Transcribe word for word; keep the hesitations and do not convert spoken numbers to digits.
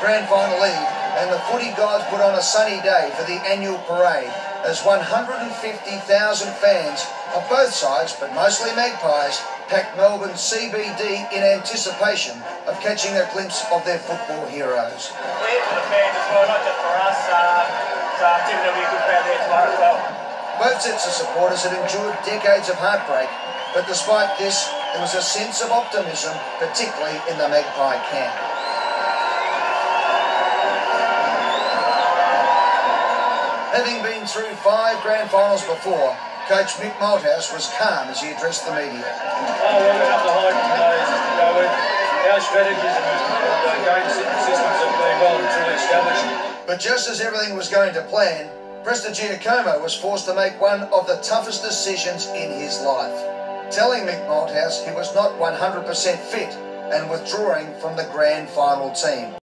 Grand Final Eve, and the footy gods put on a sunny day for the annual parade as one hundred fifty thousand fans of both sides, but mostly Magpies, packed Melbourne C B D in anticipation of catching a glimpse of their football heroes. We're here for the fans as well, not just for us. Uh, so I think there'll be a good crowd there tomorrow as well. Both sets of supporters had endured decades of heartbreak, but despite this, there was a sense of optimism, particularly in the Magpie camp. Having been through five grand finals before, coach Mick Malthouse was calm as he addressed the media. Oh, well, we're up the hype, you know, you know with our strategies and uh, game systems have been well and truly established. But just as everything was going to plan, Prestigiacomo was forced to make one of the toughest decisions in his life, telling Mick Malthouse he was not one hundred percent fit and withdrawing from the grand final team.